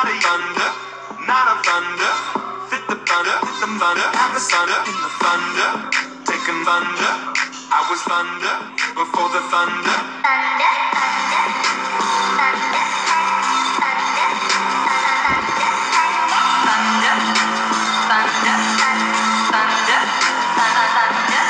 a thunder, not a thunder. Fit the thunder, have the thunder in the thunder. Taking thunder, I was thunder before the thunder. Thunder, thunder, thunder, thunder, thunder, thunder, thunder, thunder, thunder, thunder.